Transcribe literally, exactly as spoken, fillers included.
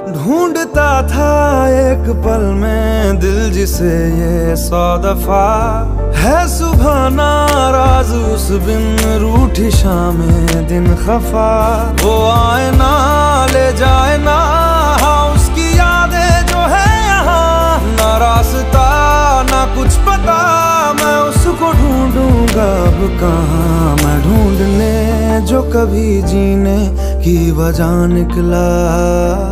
ढूंढता था एक पल में दिल जिसे ये सौ दफा है सुबह नाराज उस बिन रूठी शामें दिन खफा। वो आए ना ले जाए ना उसकी यादें जो है यहाँ, ना रास्ता ना कुछ पता मैं उसको ढूंढूंगा अब कहाँ। मैं ढूंढने जो कभी जीने की वजह निकला।